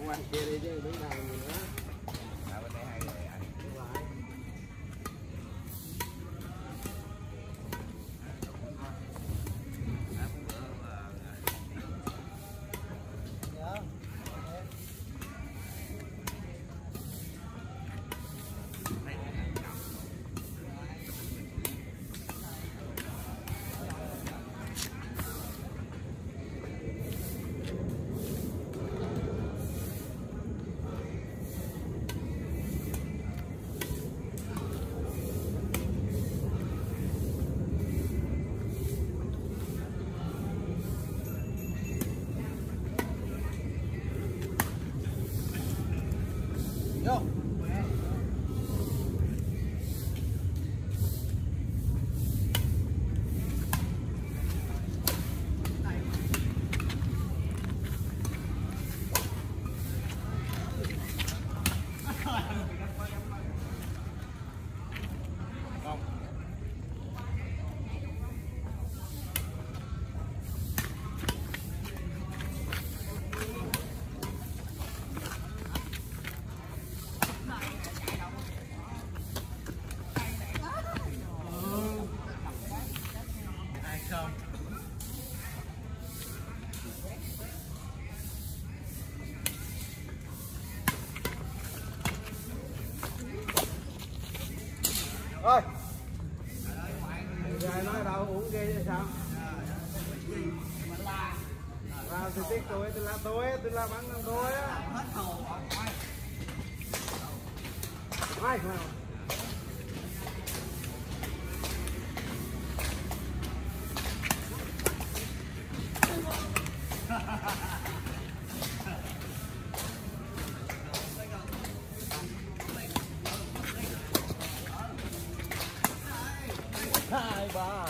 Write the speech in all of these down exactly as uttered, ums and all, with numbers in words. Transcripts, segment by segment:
qua kia đi chứ đứng đâu gì nữa. À, bên đây hay rồi anh. Đúng rồi. Vô. Không. Ơi. Rồi nói đâu uống ghê vậy sao? Vào thì tiếc tôi, tôi la tôi, tôi la bắn năm tôi á. Hết hồn rồi. Ai không? Hai ba.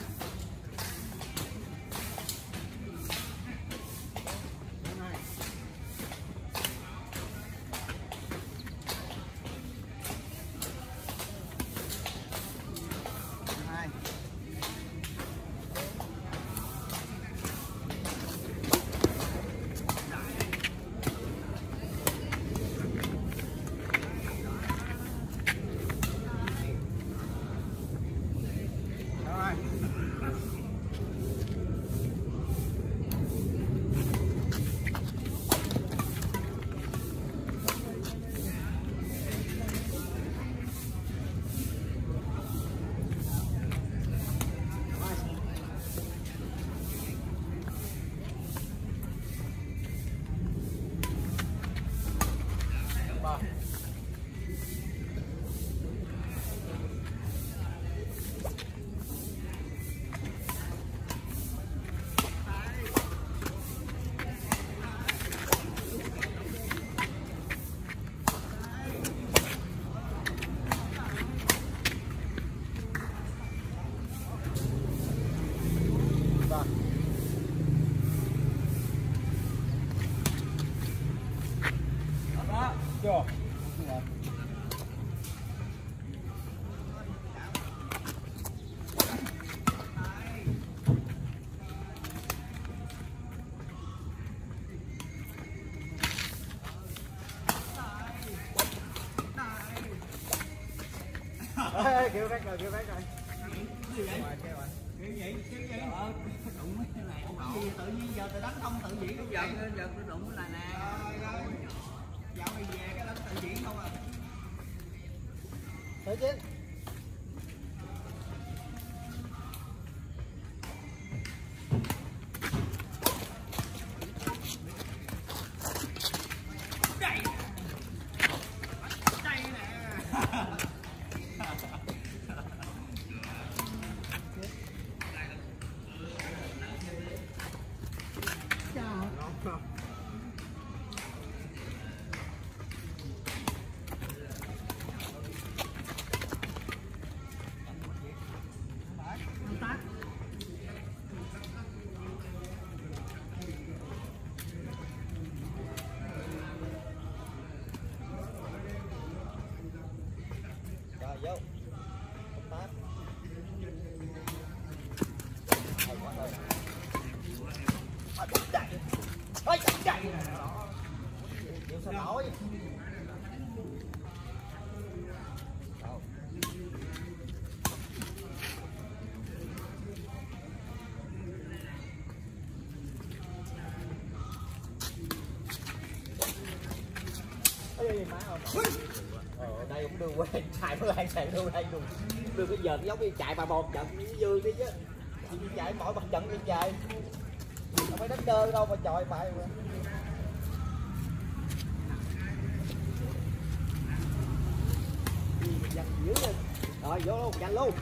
Chưa. Ê, kêu phát rồi, kêu phát rồi. Cái gì vậy? Cái gì? Cái gì? Ờ, đụng cái này. Gì tự nhiên giờ tôi đánh không tự diễn. Giờ giờ tôi đụng cái này nè. Dạo này về cái đánh tự diễn không à. Tới chứ. Đây. Đây nè. Chào. cũng đường quen chạy nó lan chạy đâu đây đường đường cái giờ giống như chạy bà một trận với Dương đi chứ chạy mỗi mặt trận đi chạy không phải đánh đơn đâu mà trời phải dằn dữ lên rồi vô luôn nhanh luôn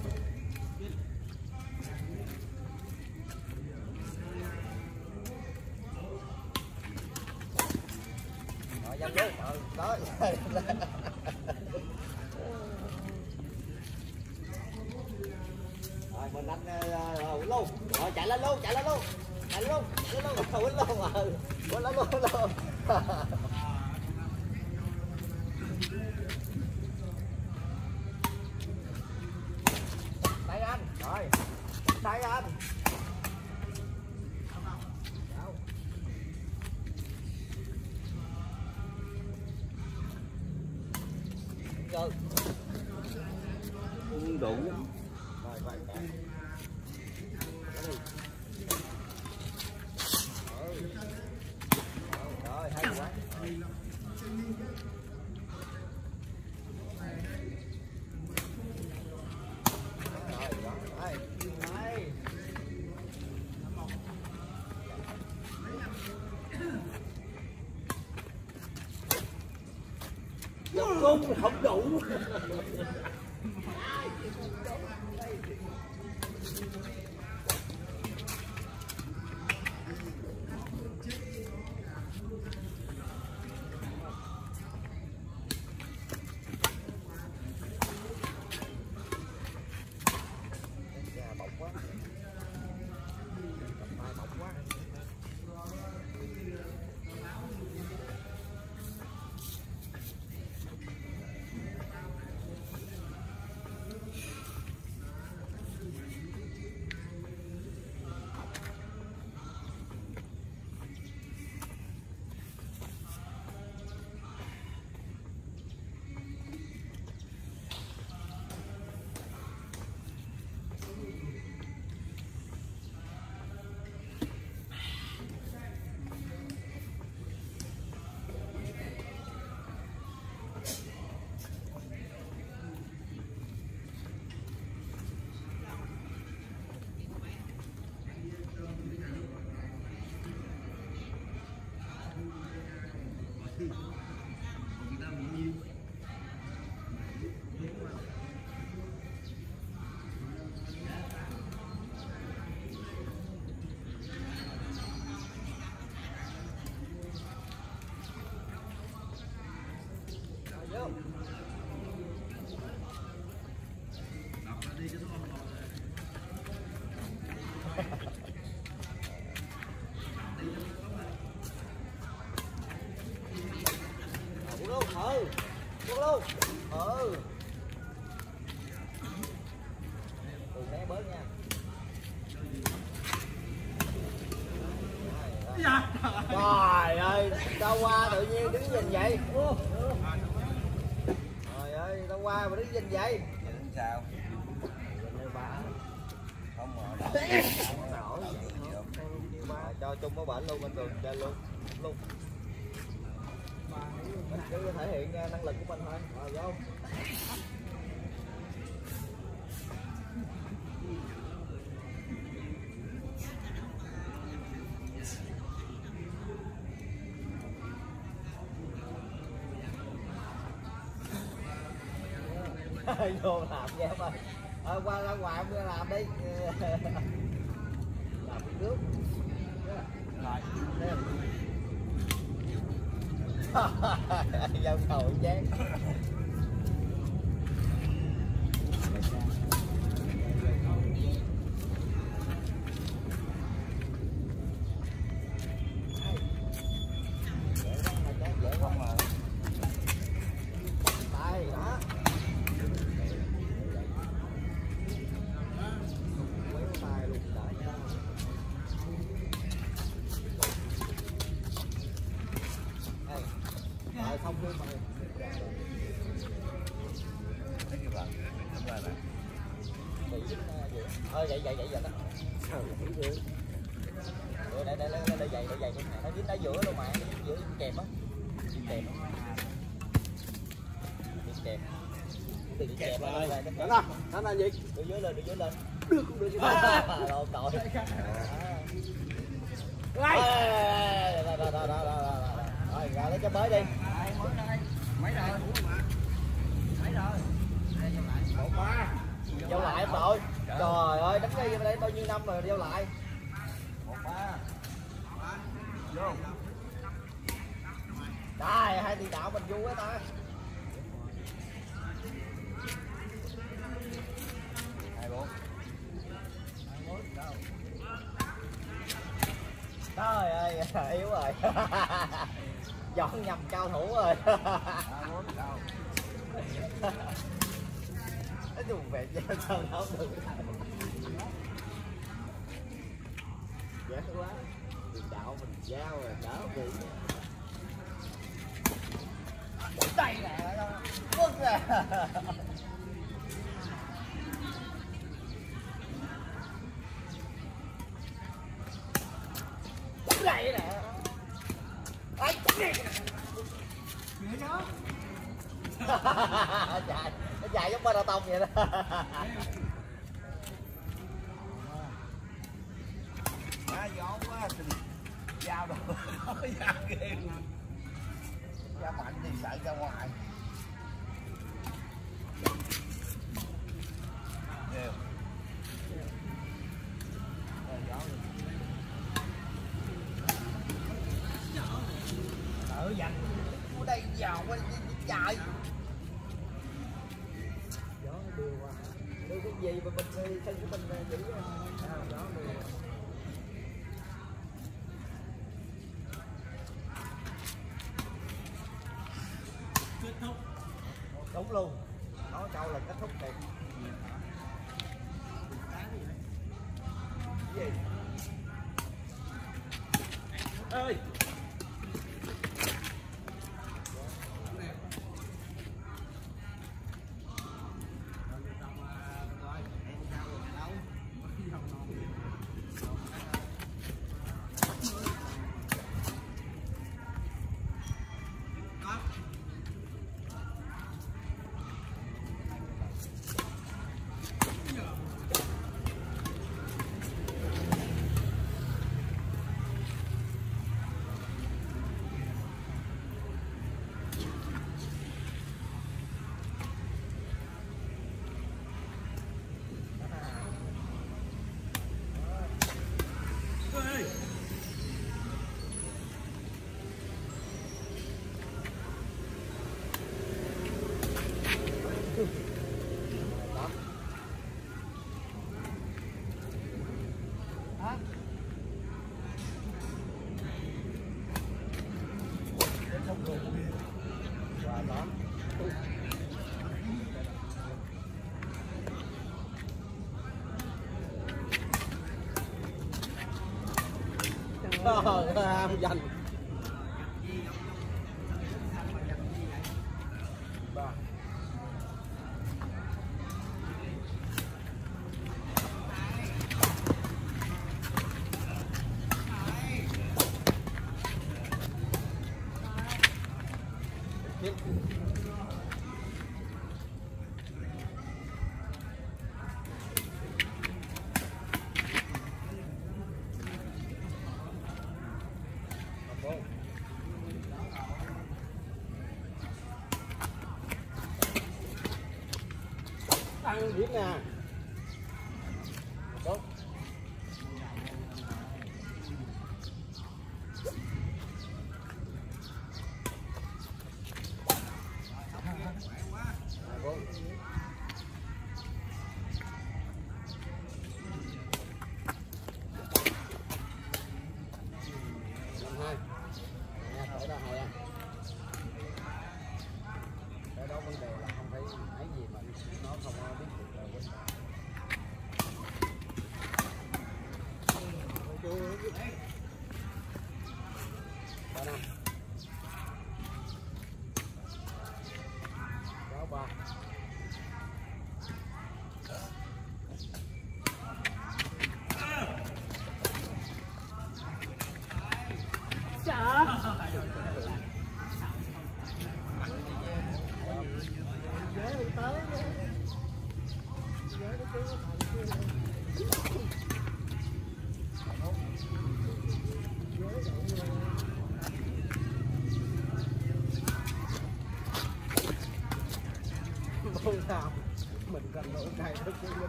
rồi nhanh luôn ừ, đó rồi mình đánh uh, luôn rồi chạy lên luôn chạy lên luôn chạy luôn chạy luôn quýnh luôn ừ quýnh lên luôn luôn tay anh rồi tay anh rồi không đủ rồi vậy cả rồi hay quá rồi dòng cung không đủ bọc quá bọc quá luôn ừ luôn luôn ừ đừng né bớt nha trời ơi tao qua tự nhiên đứng nhìn vậy trời ơi tao qua mà đứng nhìn vậy nhìn sao không mở đâu mà cho chung có bệnh luôn bên đường chơi luôn luôn mình cứ thể hiện năng lực của mình thôi rồi vô vô làm nha em ơi à, qua ra ngoài em làm đi làm nước rồi dâu cầu chán không mà tay đó quéo tay luôn đợi cho rồi không luôn mà thấy cái bạn đúng rồi này bị dính vậy ơi vậy vậy vậy vậy đó sao vậy rồi đây đây đây đây vậy đây vậy nó dính đá giữa luôn mà nó dính giữa kèm á kèm á kẹp đừng kẹp kẹp lại lại đánh à đánh là gì đưa dưới lên đưa dưới lên được cũng được chứ lộn tội đây rồi ra lấy cái mới đi mấy rồi mấy rồi một ba giao lại em nội trời ơi đánh cái đây bao nhiêu năm rồi giao lại một ba vô đây hai tiền đạo mình vui quá ta hai bốn trời ơi yếu rồi dọn nhầm cao thủ rồi nó dùng về giao sao đâu được dễ quá tiền đạo mình giao rồi đỡ bị đây nè quất ra đây nè ai chạy nó dài giống ba đào tông vậy đó à, gió quá dao đâu dao ghê dao mạnh thì sợ ra ngoài ghê ở dành ở đây vào qua chạy gió nó đưa qua đưa cái gì mà mình thân của mình giữ sao gió đưa kết thúc đúng luôn nói câu là kết thúc đẹp gì ơi ham dành ăn điểm nè đúng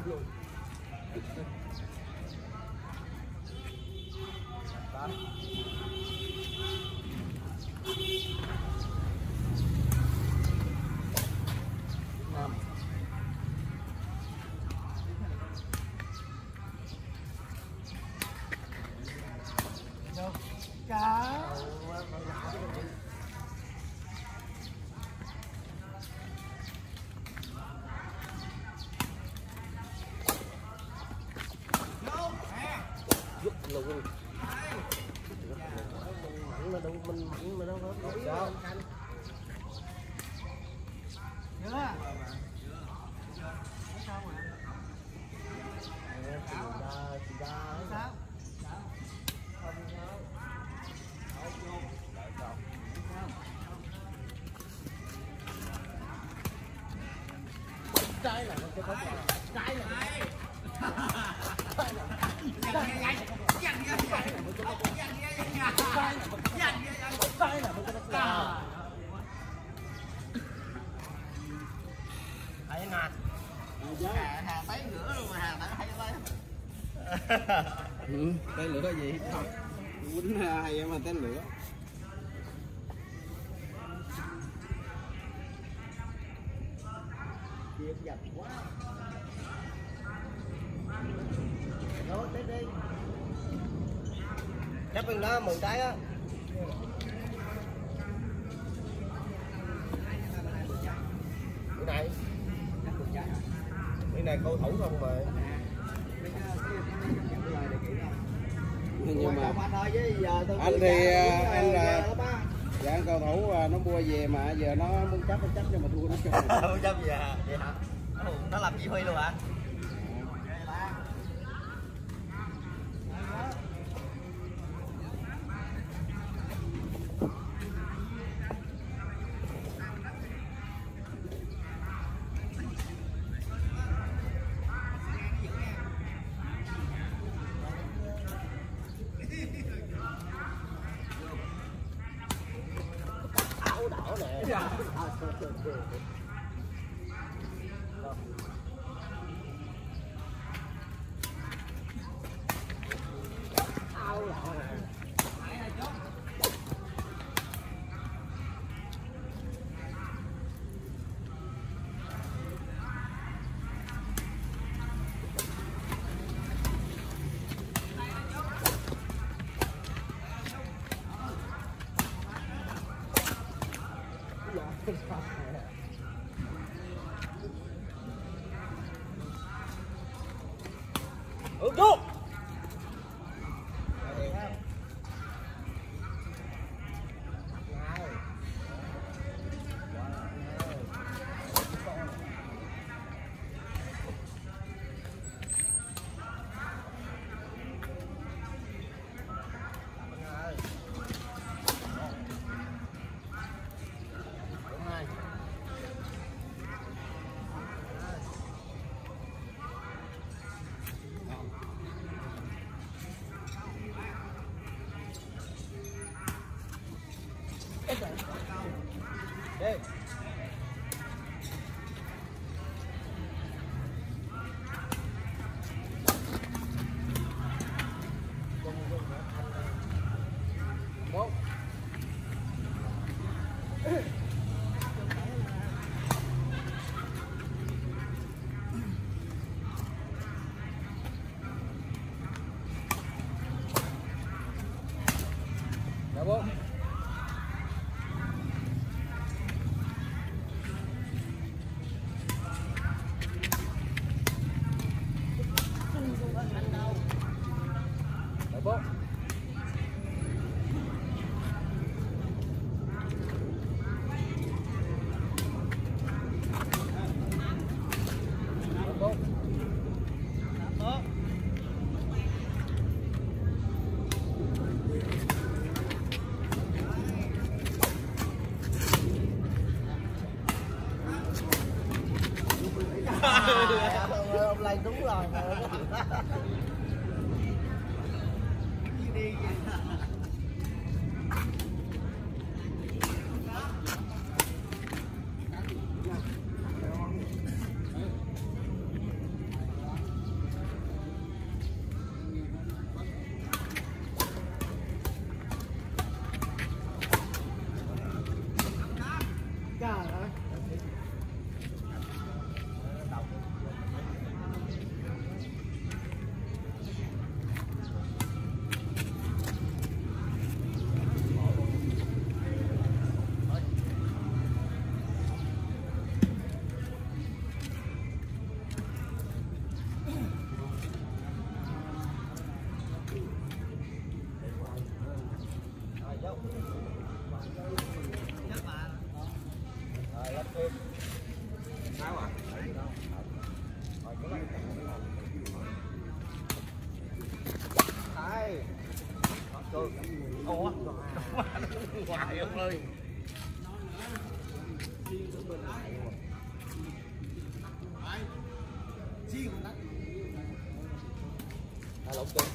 luôn. Đó. Năm. Đâu? Cá. Giúp luôn. Mặn mà đâu mình mặn mà đâu có sao. Chưa. Sao mà? Sao? Trái là nó có trái là Thấy nè. Hà Hà thấy nữa luôn mà Hà thấy hay quá. Ừ, tên lửa gì không? Quýnh hay em mà tên lửa. Việc giật quá. Đó, tới đi. Nhấp bên đó mười trái á. Cái này. Cái này cầu thủ không mà. Nhưng mà anh thôi chứ giờ tôi anh thì anh là dạ anh cầu thủ nó mua về mà giờ nó muốn chấp nó chấp cho mà thua nó cho. Không chấp gì à? Vậy hả? Nó làm chỉ huy luôn hả? Áo đỏ nè. Áo đỏ nè. Ừ chú. Đây. Một. Dạ bốn. Dạ bốn. Dạ bốn. Ông Lai đúng rồi. Ủa, ngoài ông ơi. À, lộn chung.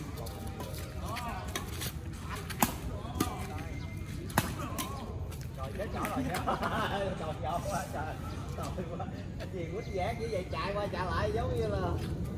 Rồi chết chó rồi nha. Trời ơi quá trời. Trời quá. Anh gì quýt giác như vậy chạy qua chạy lại giống như là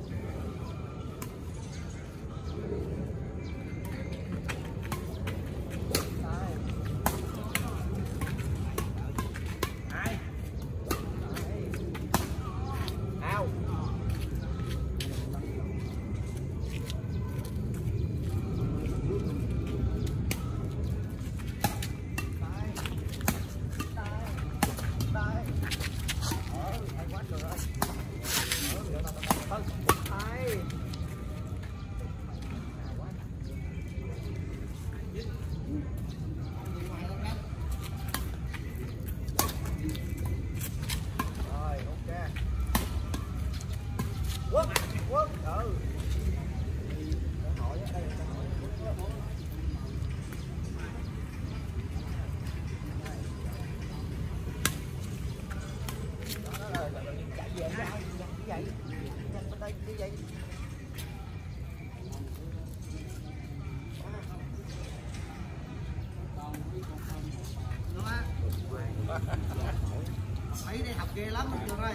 Mấy đi học ghê lắm trường ơi.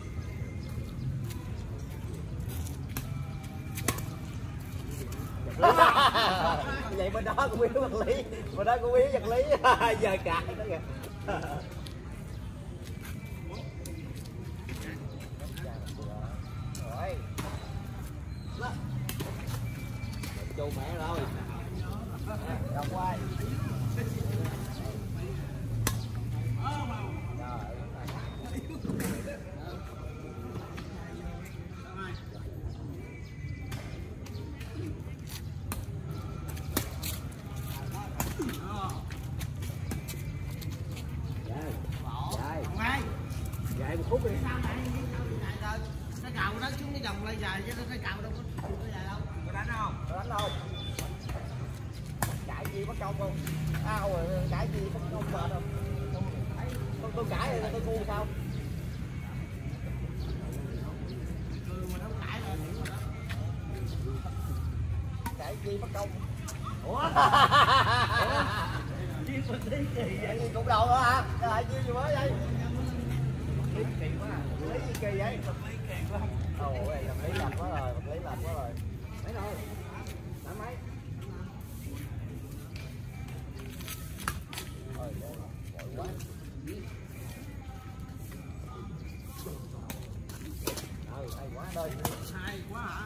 Vậy bên đó cũng biết vật lý, bên đó cũng biết vật lý. Giờ cãi đó kìa. Rồi. Chu mẹ rồi. Đồng quay. Vậy một phút đi. Sao vậy? Cái cào nó xuống cái vòng lây dài chứ cái cào đâu có dài đâu. Có đánh không? Có đánh đâu. Chạy gì bắt công không? Ao rồi chạy gì bắt công mệt không? Tôi tôi cãi rồi tôi ngu sao? Mà nó cãi rồi hiểu rồi đó. Chạy gì bắt công? Ủa? Chiêu mình đi kỳ vậy? Cục đầu đó hả? Lại chiêu gì mới vậy? Kỳ quá à. Lý gì kỳ vậy? Vật lý kỳ quá. Ồ, vật lý lệch quá rồi, vật lý lệch quá rồi. Mấy đâu? Tám mấy? Ôi, bội quá. Ừ, hay quá đây. Hay quá hả?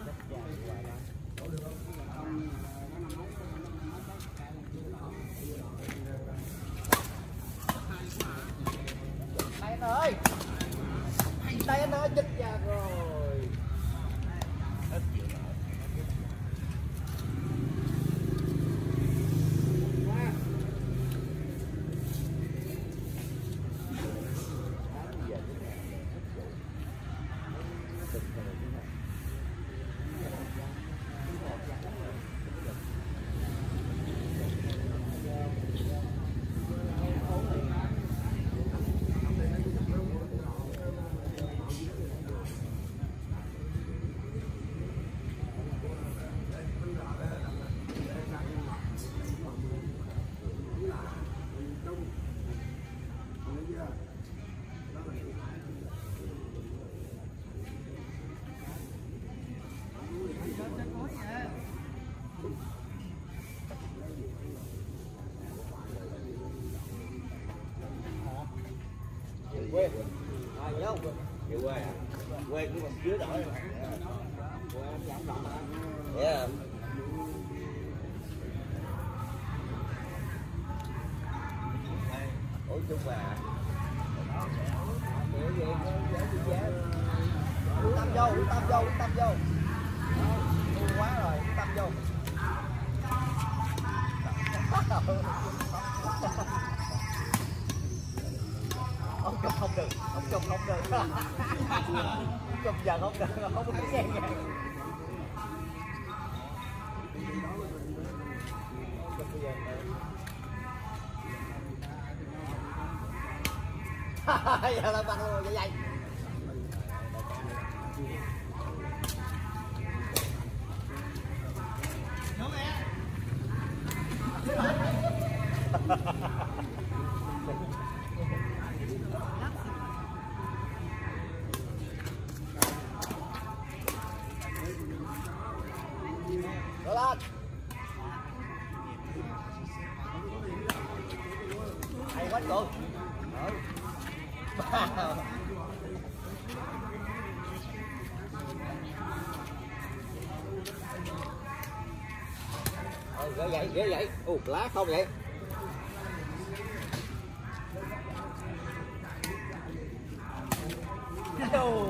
Đây anh ơi. Đây anh ơi, chết cha rồi. Quê. À, nhớ không? Về quê à? Quê của mình dưới đổi mà. Quê em giảm động hả? Yeah. Ủa chung à? Vậy vậy quyết tâm vô, quyết tâm vô, quyết tâm vô. Ngu quá rồi, quyết tâm vô. Ông chụp không được, ông chụp không được. Chụp giờ không được, không có nghe nghe. Giờ là mặt luôn vậy vậy. Rồi lên. Hay quá cô. Ừ, ghê vậy, ghê vậy. Ủa, lá không vậy? Đồ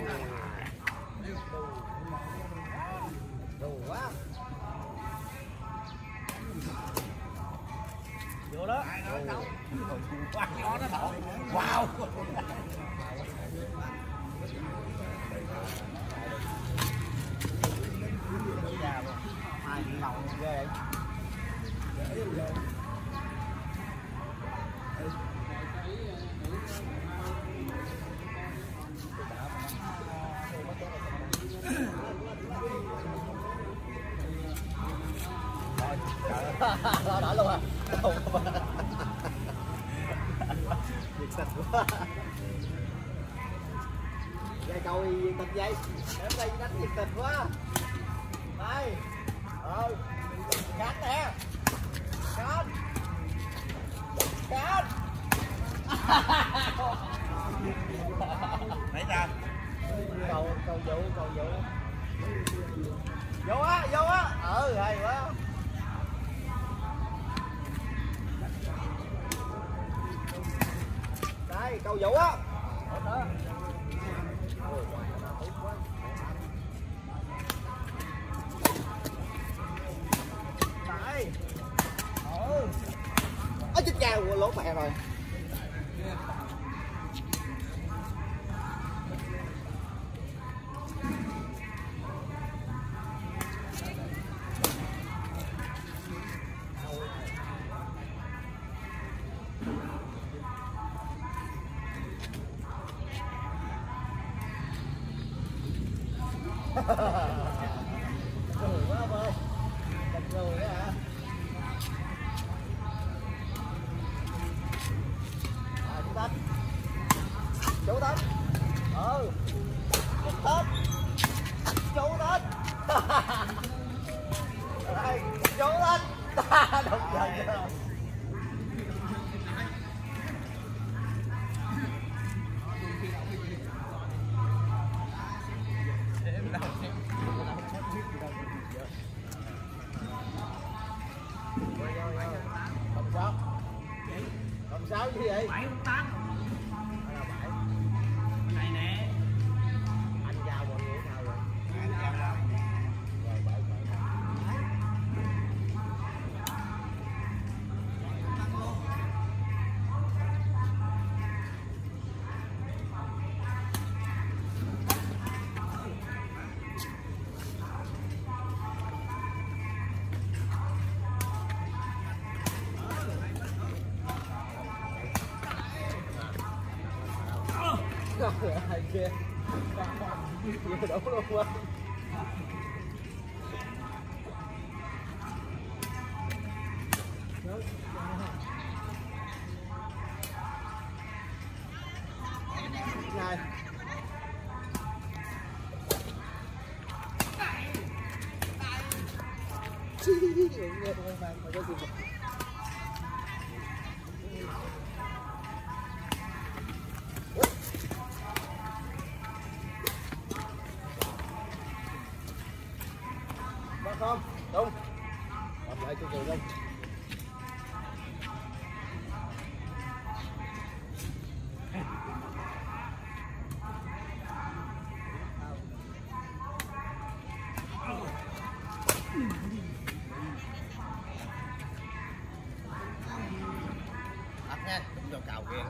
quá. Vô đó. Quá gió nó thổi. Wow. Hai điện đầu ghê vậy. Lo đỡ luôn à. Nhiệt tình quá. Dây câu nhiệt tình dây. Đến đây đánh nhiệt tình quá. Đây. Ừ. Cánh nè. Cánh. Cánh. Nãy ra. Cầu cầu vụ cầu vụ. Vô á, vô á. Ừ, hay quá. Đây, cầu vũ á. Đây. Ừ. Ôi chết cha, lỗ mẹ rồi. Cười quá ông ơi. Thật cười đó hả? À, chú Tết. Chú Tết. Ừ. Chú Tết. Chú Tết. Đây, chú Tết. Đúng rồi chưa? Không sao. Không sao gì vậy? Bảy tám. Này nè. Anh giao mọi người sao rồi? Anh giao đâu? Rồi bảy bảy. Ai kia vừa đúng luôn quá. Này không đúng làm lại từ từ đi. Ấp nha, cũng cho cào kia.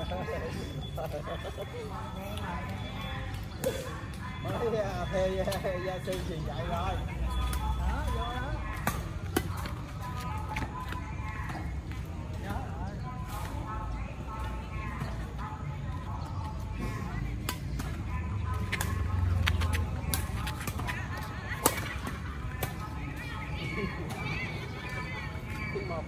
Mới thuê gia sư gì vậy rồi. Đó, vô đó. Một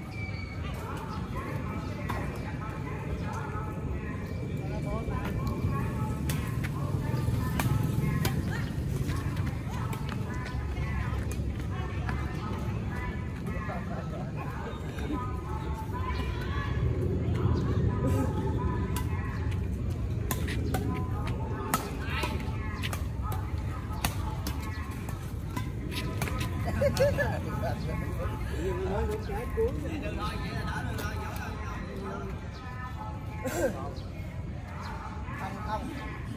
không không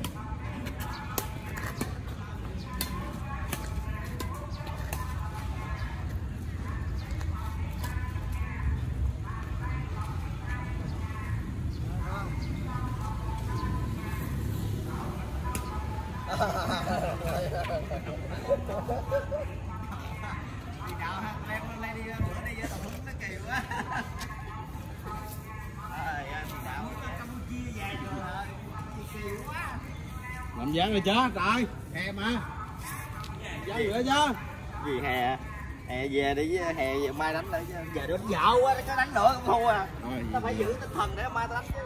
Đi đạo ha, leo lên đây đi, bữa đi với tàu húng nó kỳ quá. Ờ, đi đạo Campuchia về rồi, kỳ quá. Làm dáng rồi chứ, trời, hè mà. Dáng gì nữa chứ? gì hè hè về đi với hè về mai đánh lại chứ. Giờ nó dạo quá, nó có đánh nữa không thua à. Rồi, Tao phải giữ tinh thần để mai tao đánh chứ.